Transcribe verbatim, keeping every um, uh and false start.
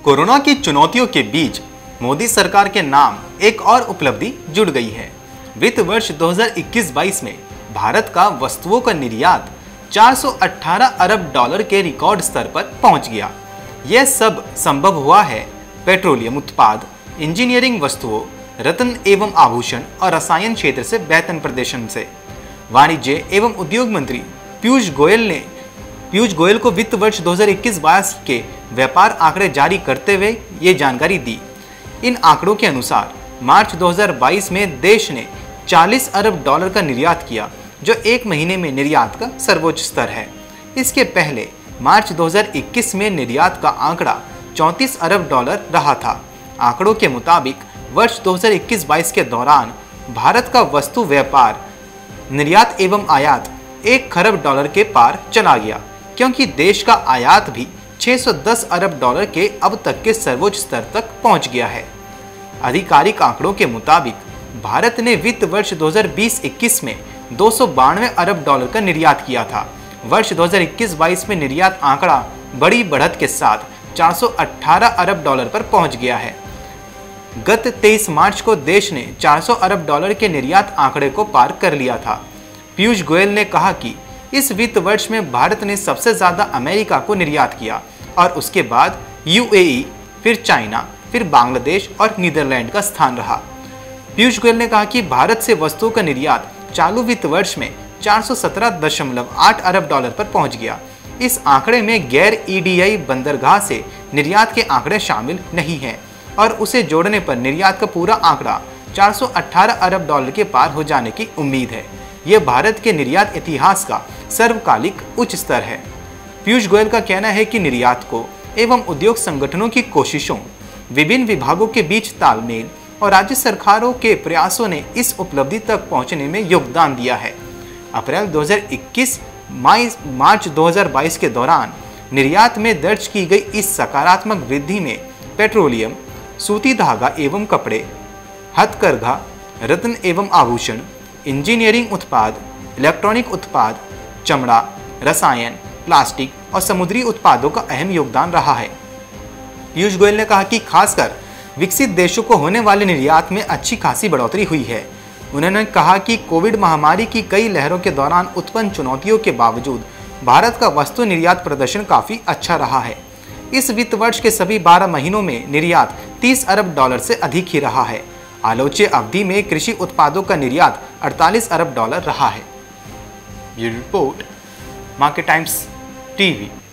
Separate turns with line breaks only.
Corona की चुनौतियों के बीच मोदी सरकार के नाम एक और उपलब्धि जुड़ गई है। वित्त वर्ष दो हज़ार इक्कीस बाईस में भारत का वस्तुओं का निर्यात चार सौ अठारह अरब डॉलर के रिकॉर्ड स्तर पर पहुंच गया। यह सब संभव हुआ है पेट्रोलियम उत्पाद, इंजीनियरिंग वस्तुओं, रत्न एवं आभूषण और रसायन क्षेत्र से बेहतर प्रदर्शन से। वाणिज्य एवं उद्योग मंत्री पीयूष गोयल ने पीयूष गोयल को वित्त वर्ष दो हज़ार इक्कीस बाईस के व्यापार आंकड़े जारी करते हुए ये जानकारी दी। इन आंकड़ों के अनुसार मार्च दो हज़ार बाईस में देश ने चालीस अरब डॉलर का निर्यात किया, जो एक महीने में निर्यात का सर्वोच्च स्तर है। इसके पहले मार्च दो हज़ार इक्कीस में निर्यात का आंकड़ा चौंतीस अरब डॉलर रहा था। आंकड़ों के मुताबिक वर्ष दो हज़ार इक्कीस बाईस के दौरान भारत का वस्तु व्यापार निर्यात एवं आयात एक खरब डॉलर के पार चला गया, क्योंकि देश का आयात भी छह सौ दस अरब डॉलर के अब तक के सर्वोच्च स्तर तक पहुंच गया है। आधिकारिक आंकड़ों के मुताबिक भारत ने वित्त वर्ष दो हज़ार बीस इक्कीस में दो सौ बानवे अरब डॉलर का निर्यात किया था। वर्ष दो हज़ार इक्कीस बाईस में निर्यात आंकड़ा बड़ी बढ़त के साथ चार सौ अठारह अरब डॉलर पर पहुंच गया है। गत तेईस मार्च को देश ने चार सौ अरब डॉलर के निर्यात आंकड़े को पार कर लिया था। पीयूष गोयल ने कहा कि इस वित्त वर्ष में भारत ने सबसे ज्यादा अमेरिका को निर्यात किया और उसके बाद यूएई, फिर चाइना, फिर बांग्लादेश और नीदरलैंड का स्थान रहा। पीयूष गोयल ने कहा कि भारत से वस्तुओं का निर्यात चालू वित्त वर्ष में चार सौ सत्रह दशमलव आठ अरब डॉलर पर पहुंच गया। इस आंकड़े में गैर ईडीआई बंदरगाह से निर्यात के आंकड़े शामिल नहीं हैं और उसे जोड़ने पर निर्यात का पूरा आंकड़ा चार सौ अठारह अरब डॉलर के पार हो जाने की उम्मीद है। यह भारत के निर्यात इतिहास का सर्वकालिक उच्च स्तर है। पीयूष गोयल का कहना है कि निर्यात को एवं उद्योग संगठनों की कोशिशों, विभिन्न विभागों के बीच तालमेल और राज्य सरकारों के प्रयासों ने इस उपलब्धि तक पहुंचने में योगदान दिया है। अप्रैल दो हज़ार इक्कीस मार्च दो हज़ार बाईस के दौरान निर्यात में दर्ज की गई इस सकारात्मक वृद्धि में पेट्रोलियम, सूती धागा एवं कपड़े, हथकरघा, रत्न एवं आभूषण, इंजीनियरिंग उत्पाद, इलेक्ट्रॉनिक उत्पाद, चमड़ा, रसायन, प्लास्टिक और समुद्री उत्पादों का अहम योगदान रहा है। पीयूष गोयल ने कहा कि खासकर विकसित देशों को होने वाले निर्यात में अच्छी खासी बढ़ोतरी हुई है। उन्होंने कहा कि कोविड महामारी की कई लहरों के दौरान उत्पन्न चुनौतियों के बावजूद भारत का वस्तु निर्यात प्रदर्शन काफी अच्छा रहा है। इस वित्त वर्ष के सभी बारह महीनों में निर्यात तीस अरब डॉलर से अधिक ही रहा है। आलोच्य अवधि में कृषि उत्पादों का निर्यात अड़तालीस अरब डॉलर रहा है। ये रिपोर्ट मार्केट टाइम्स टीवी।